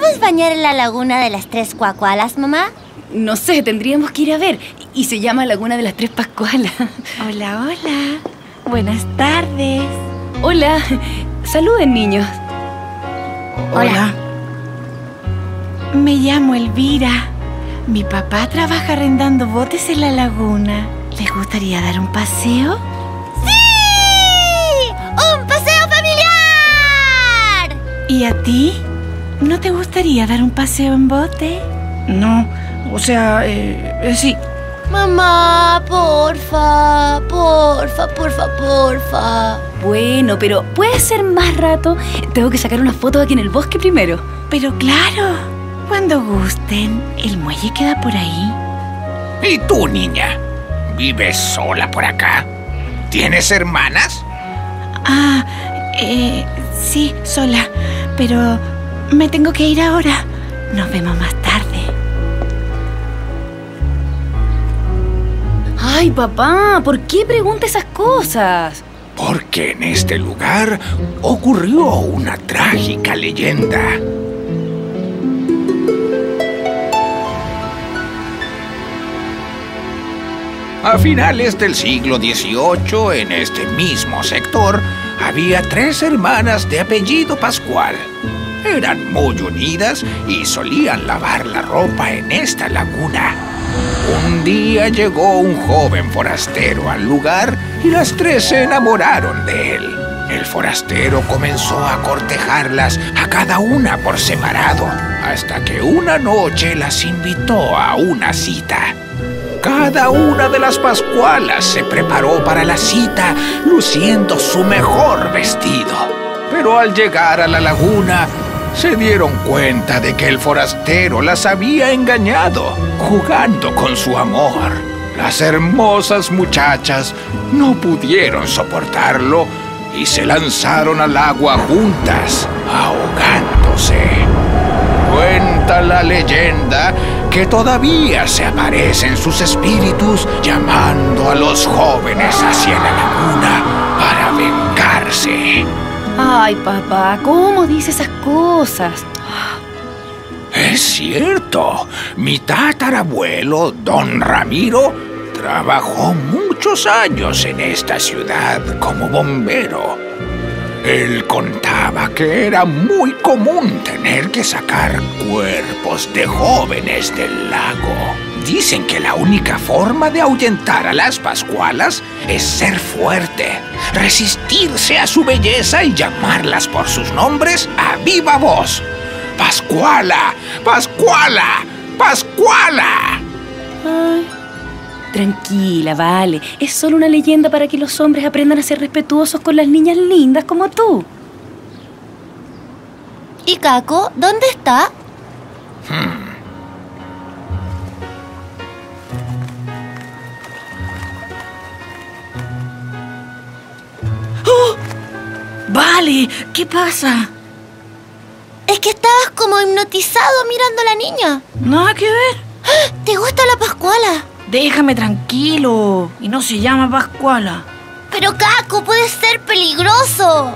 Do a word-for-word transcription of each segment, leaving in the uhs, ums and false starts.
¿Podemos bañar en la laguna de las Tres Cuacualas, mamá? No sé, tendríamos que ir a ver. Y se llama Laguna de las Tres Pascualas. Hola, hola. Buenas tardes. Hola. Saluden, niños. Hola. Me llamo Elvira. Mi papá trabaja arrendando botes en la laguna. ¿Les gustaría dar un paseo? ¡Sí! ¡Un paseo familiar! ¿Y a ti? ¿No te gustaría dar un paseo en bote? No, o sea, eh, eh, sí. Mamá, porfa, porfa, porfa, porfa. Bueno, pero ¿puede ser más rato? Tengo que sacar unas fotos aquí en el bosque primero. Pero claro, cuando gusten. El muelle queda por ahí. ¿Y tú, niña? ¿Vives sola por acá? ¿Tienes hermanas? Ah, eh, sí, sola. Pero me tengo que ir ahora. Nos vemos más tarde. Ay, papá, ¿por qué pregunta esas cosas? Porque en este lugar ocurrió una trágica leyenda. A finales del siglo dieciocho, en este mismo sector, había tres hermanas de apellido Pascual. Eran muy unidas y solían lavar la ropa en esta laguna. Un día llegó un joven forastero al lugar y las tres se enamoraron de él. El forastero comenzó a cortejarlas a cada una por separado, hasta que una noche las invitó a una cita. Cada una de las Pascualas se preparó para la cita, luciendo su mejor vestido. Pero al llegar a la laguna, se dieron cuenta de que el forastero las había engañado, jugando con su amor. Las hermosas muchachas no pudieron soportarlo y se lanzaron al agua juntas, ahogándose. Cuenta la leyenda que todavía se aparecen sus espíritus llamando a los jóvenes hacia la laguna para vengarse. Ay, papá, ¿cómo dice esas cosas? Es cierto, mi tatarabuelo, don Ramiro, trabajó muchos años en esta ciudad como bombero. Él contaba que era muy común tener que sacar cuerpos de jóvenes del lago. Dicen que la única forma de ahuyentar a las Pascualas es ser fuerte, resistirse a su belleza y llamarlas por sus nombres a viva voz. ¡Pascuala! ¡Pascuala! ¡Pascuala! Ay, tranquila, vale. Es solo una leyenda para que los hombres aprendan a ser respetuosos con las niñas lindas como tú. ¿Y Caco? ¿Dónde está? Hmm. ¡Oh! Vale, ¿qué pasa? Es que estabas como hipnotizado mirando a la niña. Nada que ver. ¿Te gusta la Pascuala? Déjame tranquilo. Y no se llama Pascuala. Pero Caco, puede ser peligroso.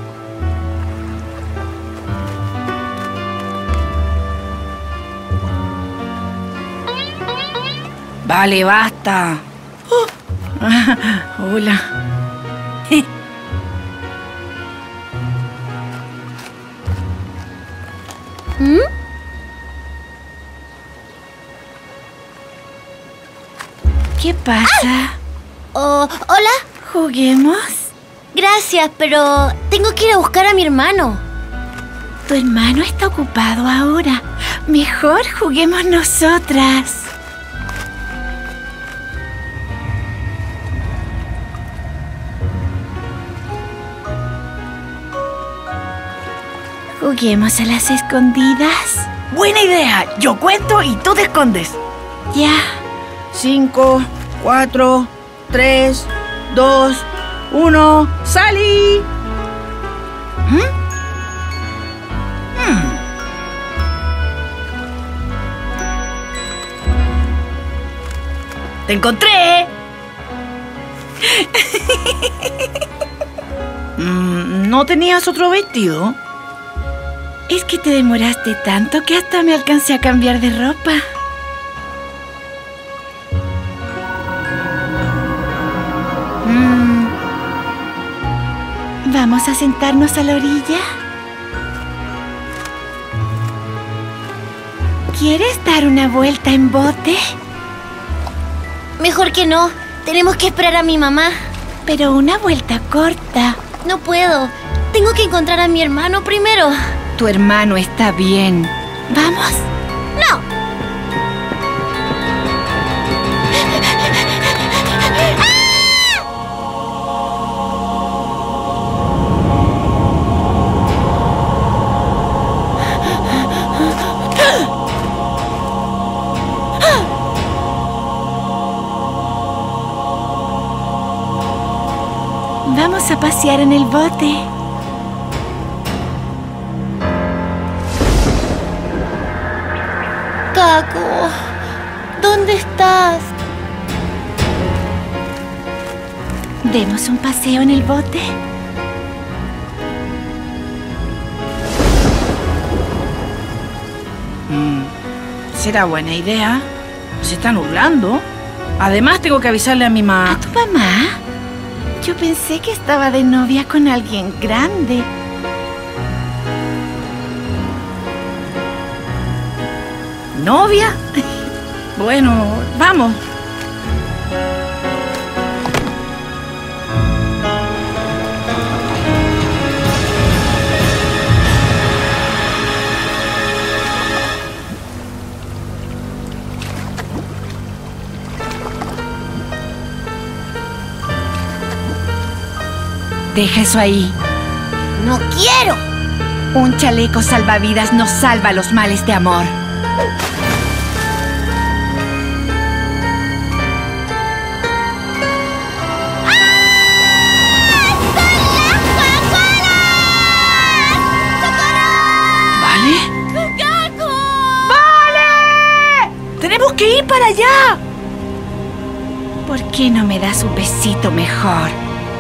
Vale, basta. Oh. Hola. ¿Mm? ¿Qué pasa? Oh, ¿hola? ¿Juguemos? Gracias, pero tengo que ir a buscar a mi hermano. Tu hermano está ocupado ahora. Mejor juguemos nosotras. ¿Juguemos a las escondidas? Buena idea. Yo cuento y tú te escondes. Ya. Cinco, cuatro, tres, dos, uno. ¡Salí! ¿Mm? ¿Mm? ¡Te encontré! mm, ¿No tenías otro vestido? Es que te demoraste tanto que hasta me alcancé a cambiar de ropa. Mm. ¿Vamos a sentarnos a la orilla? ¿Quieres dar una vuelta en bote? Mejor que no. Tenemos que esperar a mi mamá. Pero una vuelta corta. No puedo. Tengo que encontrar a mi hermano primero. Tu hermano está bien. ¿Vamos? ¡No! Vamos a pasear en el bote. Caco, ¿dónde estás? ¿Demos un paseo en el bote? Mm, será buena idea. Se está nublando. Además, tengo que avisarle a mi mamá. ¿A tu mamá? Yo pensé que estaba de novia con alguien grande. ¿Novia? Bueno, vamos. Deja eso ahí. ¡No quiero! Un chaleco salvavidas nos salva los males de amor. ¿Vale? ¡Vale! ¡Tenemos que ir para allá! ¿Por qué no me das un besito mejor?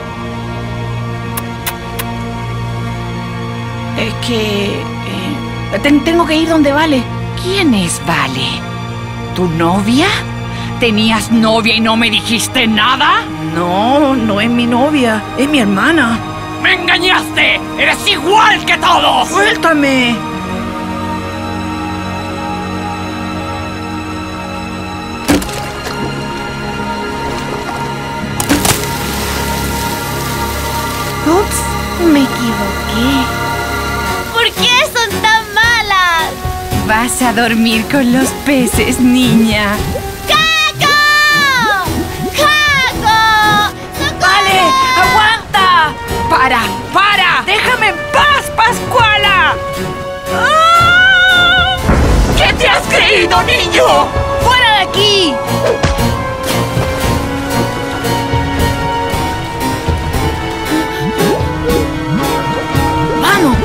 Es que... eh, ten- tengo que ir donde Vale. ¿Quién es Vale? ¿Tu novia? ¿Tenías novia y no me dijiste nada? No, no es mi novia. Es mi hermana. ¡Me engañaste! ¡Eres igual que todos! ¡Suéltame! Ups, me equivoqué. ¿Por qué son tan malas? Vas a dormir con los peces, niña. ¡Caco! ¡Caco! ¡Socorro! ¡Vale! ¡Aguanta! ¡Para! ¡Para! ¡Déjame en paz, Pascuala! ¡Ah! ¿Qué te has creído, niño? ¡Fuera de aquí! ¡Vamos!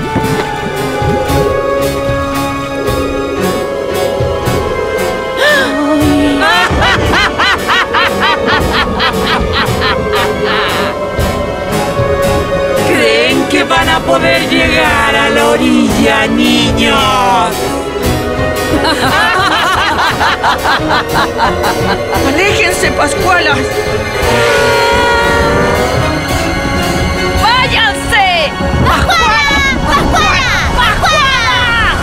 ¿Creen que van a poder llegar a la orilla, niños? ¡Aléjense, Pascualas! ¡Váyanse! ¡Pascuala! ¡Pascuala! ¡Pascuala!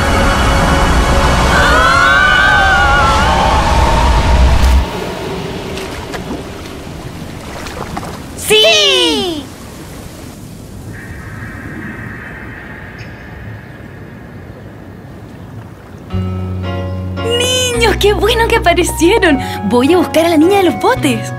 ¡Sí! ¡Niños, qué bueno que aparecieron! Voy a buscar a la niña de los botes.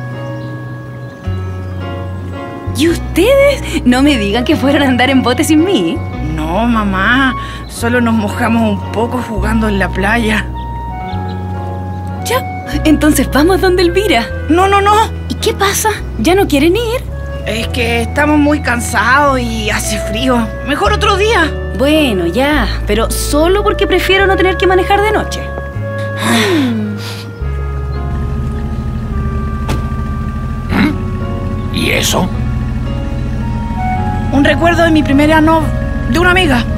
¿Y ustedes? No me digan que fueron a andar en bote sin mí. No, mamá. Solo nos mojamos un poco jugando en la playa. Ya, entonces vamos donde Elvira. No, no, no. ¿Y qué pasa? ¿Ya no quieren ir? Es que estamos muy cansados y hace frío. Mejor otro día. Bueno, ya, pero solo porque prefiero no tener que manejar de noche. ¿Y eso? Un recuerdo de mi primera no... de una amiga.